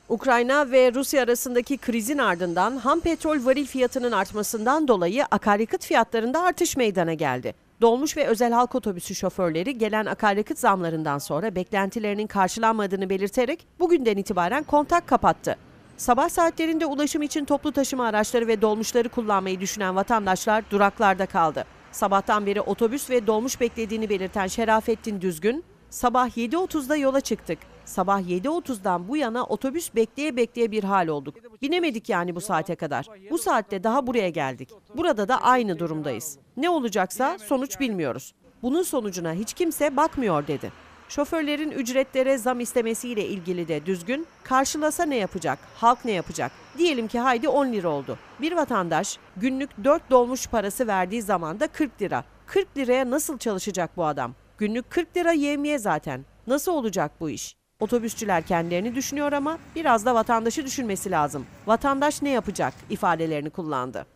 Ukrayna ve Rusya arasındaki krizin ardından ham petrol varil fiyatının artmasından dolayı akaryakıt fiyatlarında artış meydana geldi. Dolmuş ve özel halk otobüsü şoförleri gelen akaryakıt zamlarından sonra beklentilerinin karşılanmadığını belirterek bugünden itibaren kontak kapattı. Sabah saatlerinde ulaşım için toplu taşıma araçları ve dolmuşları kullanmayı düşünen vatandaşlar duraklarda kaldı. Sabahtan beri otobüs ve dolmuş beklediğini belirten Şerafettin Düzgün, "Sabah 7.30'da yola çıktık. Sabah 7.30'dan bu yana otobüs bekleye bekleye bir hal olduk. Binemedik yani bu saate kadar. Bu saatte daha buraya geldik. Burada da aynı durumdayız. Ne olacaksa sonuç bilmiyoruz. Bunun sonucuna hiç kimse bakmıyor" dedi. Şoförlerin ücretlere zam istemesiyle ilgili de Düzgün, "Karşılasa ne yapacak, halk ne yapacak? Diyelim ki haydi 10 lira oldu. Bir vatandaş günlük 4 dolmuş parası verdiği zaman da 40 lira. 40 liraya nasıl çalışacak bu adam? Günlük 40 lira yevmiye zaten. Nasıl olacak bu iş?" Otobüsçüler kendilerini düşünüyor ama biraz da vatandaşı düşünmesi lazım. "Vatandaş ne yapacak?" ifadelerini kullandı.